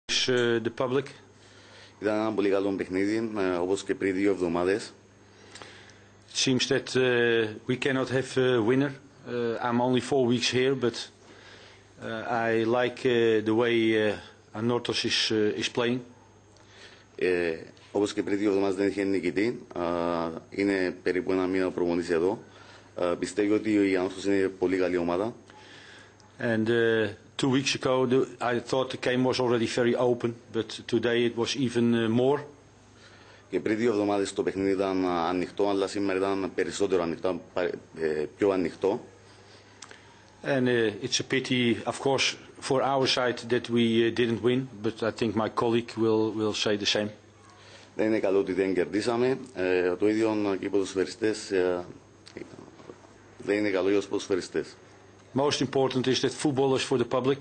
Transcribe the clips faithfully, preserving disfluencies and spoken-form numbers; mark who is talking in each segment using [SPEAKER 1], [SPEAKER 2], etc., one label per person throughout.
[SPEAKER 1] The public.
[SPEAKER 2] Ήταν ένα πολύ καλό παιχνίδι, όπως και πριν δύο εβδομάδες.
[SPEAKER 1] It seems that uh, we cannot have a winner. Uh, I'm only four weeks here, but uh, I like uh, the way uh, Anorthos is, uh, is playing.
[SPEAKER 2] Ε, όπως και πριν δύο εβδομάδες δεν είχε νικητή. Uh, είναι περίπου ένα μήνα προπονητής εδώ. Uh, πιστεύω ότι η Anorthos είναι πολύ καλή ομάδα.
[SPEAKER 1] And uh, two weeks ago, the, I thought the game was already very open, but today it was even uh, more.
[SPEAKER 2] Και πριν δύο εβδομάδες το παιχνίδι ήταν ανοιχτό, αλλά σήμερα ήταν περισσότερο ανοιχτό, πιο ανοιχτό.
[SPEAKER 1] And uh, it's a pity, of course, for our side that we uh, didn't win, but I think my colleague will, will say the same.
[SPEAKER 2] Δεν είναι καλό ότι δεν κερδίσαμε. Ε, το ίδιο και οι ποδοσφαιριστές ε, δεν είναι καλό για τους ποδοσφαιριστές.
[SPEAKER 1] Most important is that football is for the public.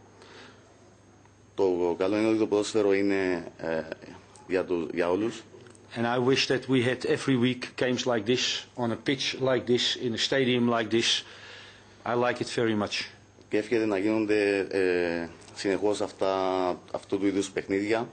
[SPEAKER 2] Το καλό είναι ότι το ποδόσφαιρο είναι ε, για, το, για όλους.
[SPEAKER 1] And I wish that we had every week games like this, on a pitch like this, in a stadium like this. I like it very much.
[SPEAKER 2] Και εύχεται να γίνονται ε, συνεχώς αυτά, αυτού του είδους παιχνίδια.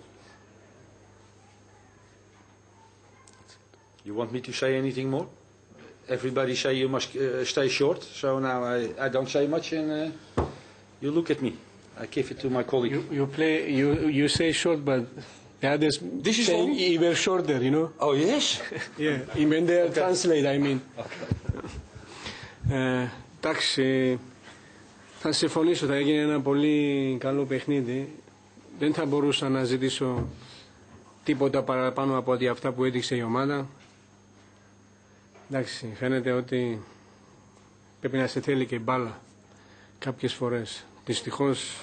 [SPEAKER 1] You want me to say anything more? Everybody say you must uh, stay short, so now I, I don't say much and uh, you look at me. I give it to my colleague.
[SPEAKER 3] You, you play, you, you say short, but the others
[SPEAKER 1] This is
[SPEAKER 3] say
[SPEAKER 1] all?
[SPEAKER 3] even shorter, you know?
[SPEAKER 1] Oh yes?
[SPEAKER 3] Yeah, even they
[SPEAKER 1] Okay.
[SPEAKER 3] translate, I mean.
[SPEAKER 1] Okay.
[SPEAKER 3] Ε, εντάξει, θα συμφωνήσω, θα έγινε ένα πολύ καλό παιχνίδι. Δεν θα μπορούσα να ζητήσω τίποτα παραπάνω από ότι αυτά που έδειξε η ομάδα. Εντάξει, φαίνεται ότι πρέπει να σε θέλει και η μπάλα κάποιες φορές. Δυστυχώς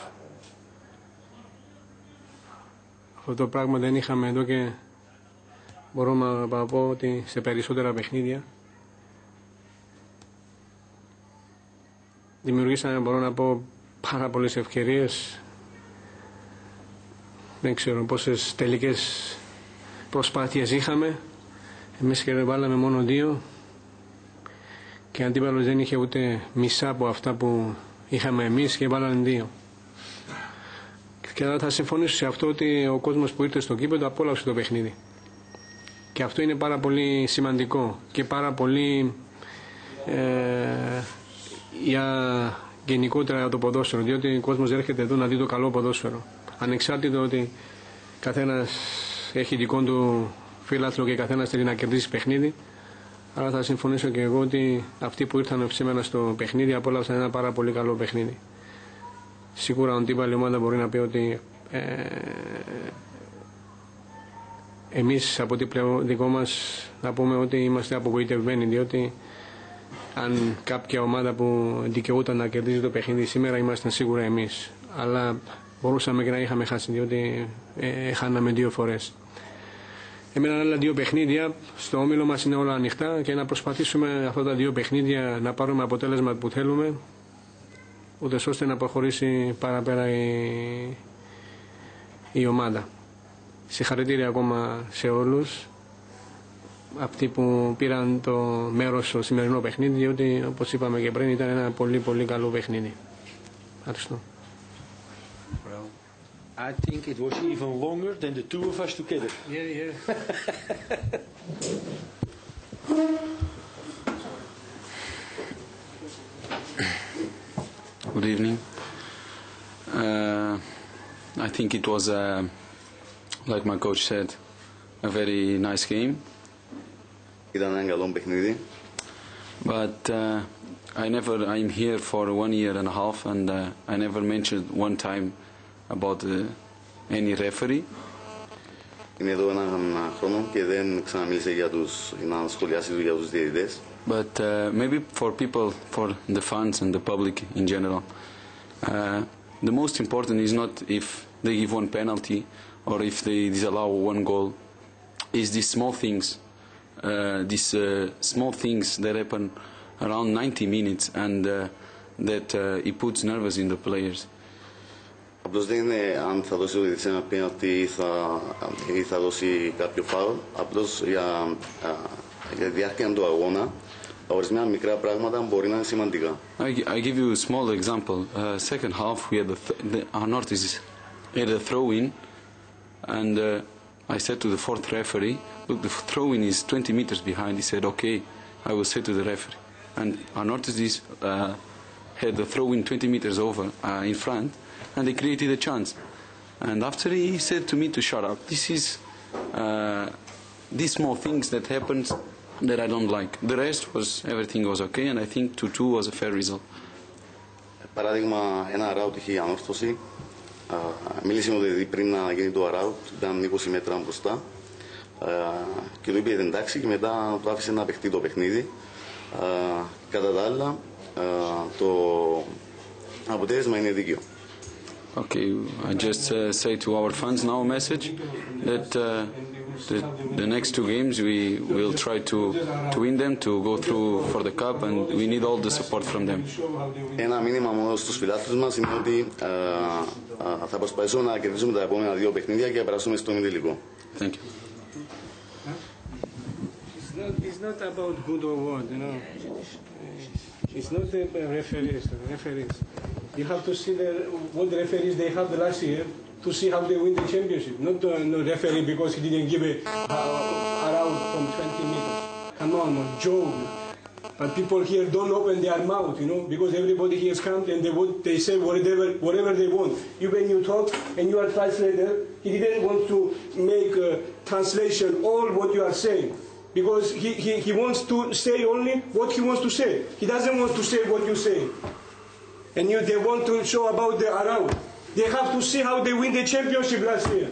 [SPEAKER 3] αυτό το πράγμα δεν είχαμε εδώ και μπορώ να πω ότι σε περισσότερα παιχνίδια δημιουργήσαμε, μπορώ να πω, πάρα πολλές ευκαιρίες. Δεν ξέρω πόσες τελικές προσπάθειες είχαμε. Εμείς και βάλαμε μόνο δύο και ο αντίπαλος δεν είχε ούτε μισά από αυτά που είχαμε εμείς και βάλανε δύο. Και θα συμφωνήσω σε αυτό ότι ο κόσμος που ήρθε στο κήπεδο απόλαυσε το παιχνίδι. Και αυτό είναι πάρα πολύ σημαντικό και πάρα πολύ ε, για γενικότερα το ποδόσφαιρο, διότι ο κόσμος έρχεται εδώ να δει το καλό ποδόσφαιρο. Ανεξάρτητο ότι καθένας έχει δικό του φίλαθλο και καθένας θέλει να κερδίσει παιχνίδι, αλλά θα συμφωνήσω και εγώ ότι αυτοί που ήρθαν σήμερα στο παιχνίδι απόλαυσαν ένα πάρα πολύ καλό παιχνίδι. Σίγουρα ο αντίπαλη ομάδα μπορεί να πει ότι ε, εμείς από την πλευρά δικό μας να πούμε ότι είμαστε απογοητευμένοι, διότι αν κάποια ομάδα που δικαιούταν να κερδίζει το παιχνίδι σήμερα ήμασταν σίγουρα εμείς, αλλά μπορούσαμε και να είχαμε χάσει, διότι ε, χάναμε δύο φορές. Έμεναν άλλα δύο παιχνίδια, στο όμιλο μας είναι όλα ανοιχτά και να προσπαθήσουμε αυτά τα δύο παιχνίδια να πάρουμε αποτέλεσμα που θέλουμε, ούτως ώστε να προχωρήσει παραπέρα η, η ομάδα. Συγχαρητήρια ακόμα σε όλους αυτοί που πήραν το μέρος στο σημερινό παιχνίδι, διότι όπως είπαμε και πριν ήταν ένα πολύ πολύ καλό παιχνίδι. Ευχαριστώ.
[SPEAKER 1] Well, I think it was even longer than the two of us together.
[SPEAKER 3] Yeah, yeah.
[SPEAKER 4] Good evening. Uh, I think it was, uh, like my coach said, a very nice game.
[SPEAKER 2] Ήταν ένα καλό παιχνίδι.
[SPEAKER 4] But uh, I never, I'm here for one year and a half, and uh, I never mentioned one time about uh, any referee.
[SPEAKER 2] Είναι εδώ έναν χρόνο και δεν ξαναμίλησε για τους, να σχολιάσει για τους διαιτητές.
[SPEAKER 4] But uh, maybe for people, for the fans and the public in general, uh, the most important is not if they give one penalty or if they disallow one goal. Is these small things, uh, these uh, small things that happen around ninety minutes and uh, that uh, it puts nervous in the players.
[SPEAKER 2] Απλώς δεν είναι αν θα δώσει ο διαιτητής ένα πέναλτι ή θα, ή θα δώσει κάποιο φάουλ. Απλώς για, για τη διάρκεια του αγώνα, ορισμένα μικρά πράγματα μπορεί να είναι σημαντικά.
[SPEAKER 4] I, I give you a small example. Uh, second half, we had the, th- the Anorthos at a throw-in, and uh, I said to the fourth referee, look, the throw-in is twenty meters behind. He said, okay, I will say to the referee. And Anorthosis uh, had the throw-in twenty meters over uh, in front, and they created a chance. And after he said to me to shut up. This is uh, these small things that happened that I don't like. The rest was, everything was okay, and I think two two was a fair result.
[SPEAKER 2] Παράδειγμα, ένα αράουτ είχε η Ανόρθωση. Μίλησε ότι πριν να γίνει το αράουτ, ήταν είκοσι μέτρα μπροστά. Και του είπε εντάξει, και μετά το άφησε να παιχτεί το παιχνίδι. Κατά τα άλλα, το αποτέλεσμα είναι δίκαιο.
[SPEAKER 4] Okay, I just uh, say to our fans now a message that uh, the, the next two games we will try to, to win them, to go through for the cup, and we need all the support from them.
[SPEAKER 2] Ένα μήνυμα μόνο στους φιλάθλους μας είναι ότι α, α, θα προσπαθήσουμε να κερδίσουμε τα επόμενα δύο παιχνίδια και να περάσουμε στο ημιτελικό.
[SPEAKER 4] Thank you.
[SPEAKER 3] It's not, it's not about good or bad, you know. It's not the referees, the referees. You have to see the, what the referees they had last year to see how they win the championship. Not the no referee because he didn't give a uh, around from twenty meters. Come on, man, joke. But people here don't open their mouth, you know, because everybody here comes and they would, they say whatever whatever they want. You when you talk and you are translator, he didn't want to make a translation all what you are saying. Because he, he, he wants to say only what he wants to say. He doesn't want to say what you say. And you, they want to show about the around. They have to see how they win the championship last year.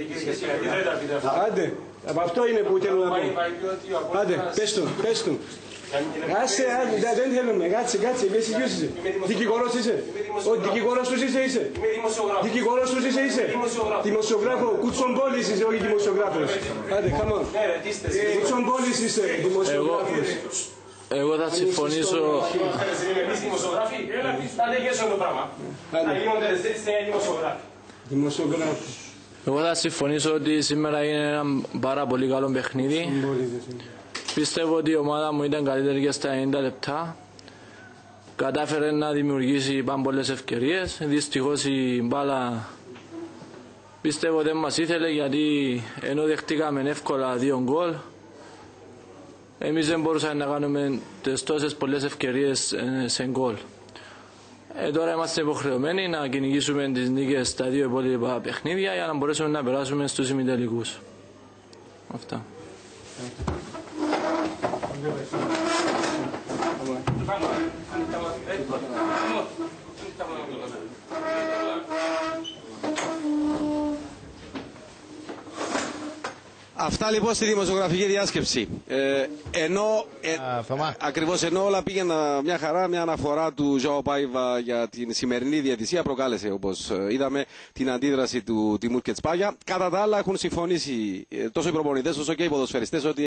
[SPEAKER 3] Άντε, από αυτό είναι που θέλω να πω. Άντε, πες του, πες του. Άσε, δεν θέλουμε, κάτσε, κάτσε, με ποιος είσαι. Δικηγόρος είσαι. Ο δικηγόρος τους είσαι, είσαι. Δικηγόρος τους είσαι, είσαι. Δημοσιογράφο, Κουτσομπόλης είσαι, όχι δημοσιογράφος. Άντε, come on. Κουτσομπόλης είσαι, δημοσιογράφος.
[SPEAKER 5] Εγώ θα συμφωνήσω.
[SPEAKER 6] Εμείς δημοσιογράφοι, θα λέγεσαι το πράγμα. Θα γίνονται
[SPEAKER 3] δημοσιογράφοι.
[SPEAKER 5] Εγώ θα συμφωνήσω ότι σήμερα είναι ένα πάρα πολύ καλό παιχνίδι. Πιστεύω ότι η ομάδα μου ήταν καλύτερη και στα ενενήντα λεπτά. Κατάφερε να δημιουργήσει πάρα πολλές ευκαιρίες. Δυστυχώς η μπάλα πιστεύω δεν μας ήθελε, γιατί ενώ δεχτήκαμε εύκολα δύο γκολ, εμείς δεν μπορούσαμε να κάνουμε τις τόσες πολλές ευκαιρίες σε γκολ. Ε, τώρα είμαστε υποχρεωμένοι να κυνηγήσουμε τις νίκες στα δύο υπόλοιπα παιχνίδια για να μπορέσουμε να περάσουμε στους ημιτελικούς. Αυτά.
[SPEAKER 7] Αυτά λοιπόν στη δημοσιογραφική διάσκεψη. Ε, ενώ, ε, ακριβώς ενώ όλα πήγαιναν μια χαρά, μια αναφορά του Ζωάο Πάιβα για την σημερινή διαιτησία προκάλεσε, όπως είδαμε, την αντίδραση του Τιμούρ Κετσπάγια. Κατά τα άλλα έχουν συμφωνήσει τόσο οι προπονητές όσο και οι ποδοσφαιριστές ότι